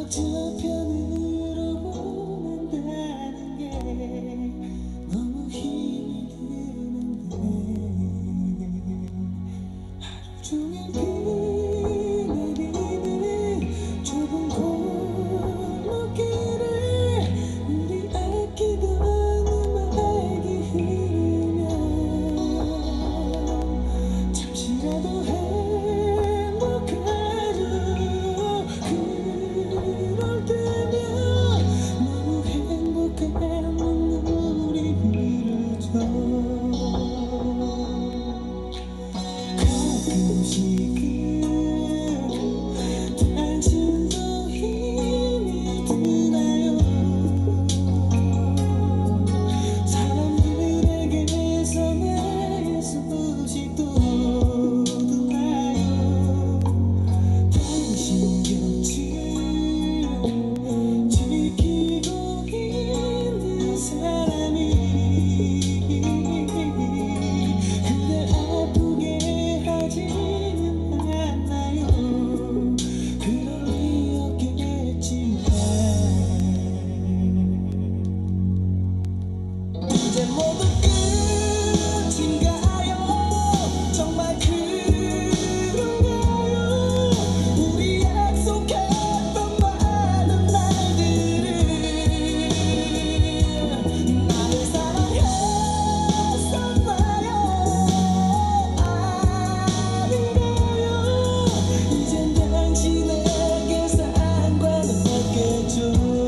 저편으로 보낸다는 게 너무 힘이 드는데 하루 종일 비 내리는 좁은 골목길을 우리 아끼던 음악이 흐르면 잠시라도 행복하죠. 그럴 때면 너무 행복한 눈물이 흐르죠. 가끔씩은 당신도 힘이 드나요? 사람들에게서 나의 소식도 듣나요? 당신 곁을 지키고 있는 사람이 그댈 아프게 하지는 않나요? 그럴 리 없겠지만 이제 모두 끝인가요? 정말 그런가요? 우리 약속했던 많은 날들을 나를 사랑했었나요? 아닌가요? 이젠 당신에게 상관은 없겠죠.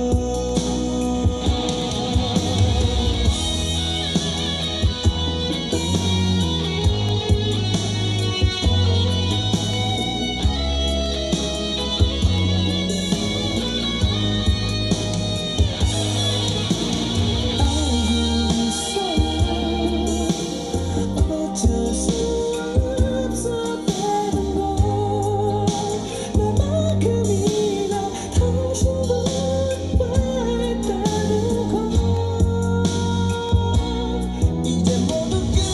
어쩔 수 없었다는 걸 나만큼이나 당신도 바랬다는 걸 이제 모두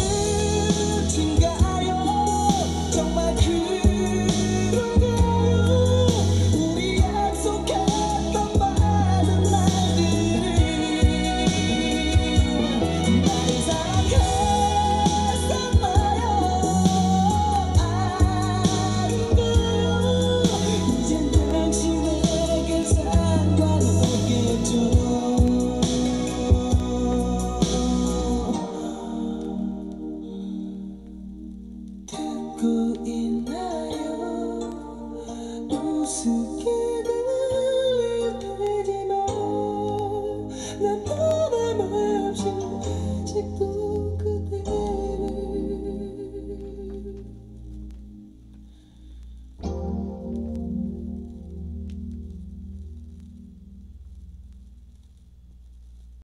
끝인가요? 정말 그런가요? 우리 약속했던 많은 날들을 나를 사랑했었나요? 아닌가요? 이젠 당신에게 상관은 없겠죠. 듣고